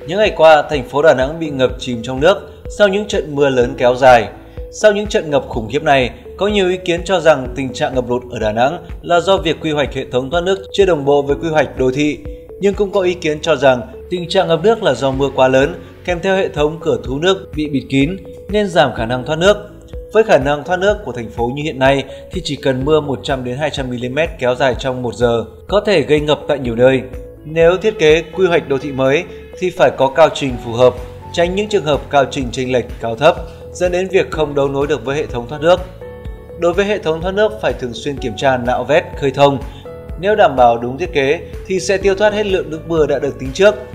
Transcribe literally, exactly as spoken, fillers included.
Những ngày qua, thành phố Đà Nẵng bị ngập chìm trong nước sau những trận mưa lớn kéo dài. Sau những trận ngập khủng khiếp này, có nhiều ý kiến cho rằng tình trạng ngập lụt ở Đà Nẵng là do việc quy hoạch hệ thống thoát nước chưa đồng bộ với quy hoạch đô thị. Nhưng cũng có ý kiến cho rằng tình trạng ngập nước là do mưa quá lớn, kèm theo hệ thống cửa thu nước bị bịt kín nên giảm khả năng thoát nước. Với khả năng thoát nước của thành phố như hiện nay thì chỉ cần mưa một trăm đến hai trăm mi-li-mét kéo dài trong một giờ có thể gây ngập tại nhiều nơi. Nếu thiết kế quy hoạch đô thị mới thì phải có cao trình phù hợp, tránh những trường hợp cao trình chênh lệch cao thấp dẫn đến việc không đấu nối được với hệ thống thoát nước. Đối với hệ thống thoát nước phải thường xuyên kiểm tra nạo vét, khơi thông. Nếu đảm bảo đúng thiết kế thì sẽ tiêu thoát hết lượng nước mưa đã được tính trước.